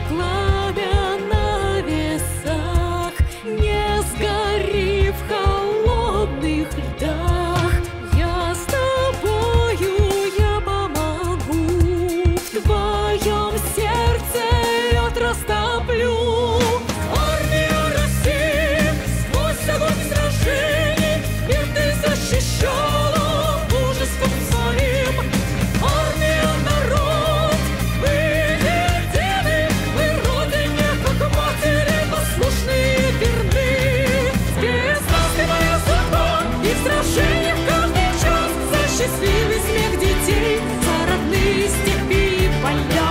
пламя на весах, не сгори в холодных льдах. Я с тобою, я помогу, в твоем сердце лед растоплю. Армия России, сквозь огонь сражений, мир ты защищала мужеством своим. Армия, народ, вы едины, вы родине, как матери, послушные и верны. Здесь настывая закон и в сражениях каждый час за счастливый смех детей, за родные степи и поля.